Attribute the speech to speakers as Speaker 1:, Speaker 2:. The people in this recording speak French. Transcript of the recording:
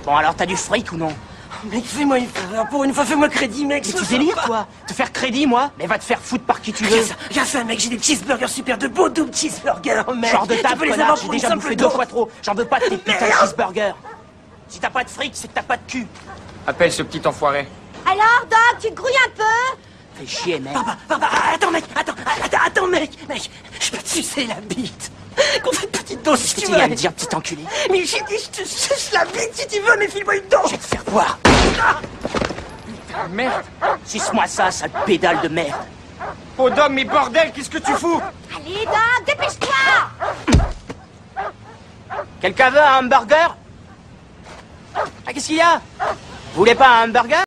Speaker 1: Bon, alors t'as du fric ou non?
Speaker 2: Mec, fais-moi une faveur, pour une fois, fais-moi crédit, mec.
Speaker 1: Mais tu délires, toi? Te faire crédit, moi? Mais va te faire foutre par qui tu veux.
Speaker 2: Regarde ça, mec, j'ai des cheeseburgers super, de beaux doubles cheeseburgers, mec.
Speaker 1: Genre de
Speaker 2: Tu
Speaker 1: table,
Speaker 2: peux les
Speaker 1: connard,
Speaker 2: avoir
Speaker 1: j'ai
Speaker 2: pour une
Speaker 1: déjà
Speaker 2: simple
Speaker 1: bouffé
Speaker 2: dose.
Speaker 1: 2 fois trop. J'en veux pas de tes putains de cheeseburgers. Si t'as pas de fric, c'est que t'as pas de cul.
Speaker 3: Appelle ce petit enfoiré.
Speaker 4: Alors, Doc, tu te grouilles un peu?
Speaker 1: Fais chier, mec.
Speaker 2: Papa, attends, mec, attends, mec, je peux te sucer la bite. Qu'on fait une petite dose si tu veux.
Speaker 1: à me dire, petit enculé.
Speaker 2: Mais j'ai dit, je te suce la bite si tu veux, mais file-moi une dose.
Speaker 1: Je vais te faire voir.
Speaker 3: Ah, merde.
Speaker 1: Suce-moi ça, sale pédale de merde.
Speaker 3: Peau d'homme, mais bordel, qu'est-ce que tu fous?
Speaker 4: Allez, Doc, dépêche-toi!
Speaker 1: Quelqu'un veut un hamburger? Ah, qu'est-ce qu'il y a? Vous voulez pas un hamburger?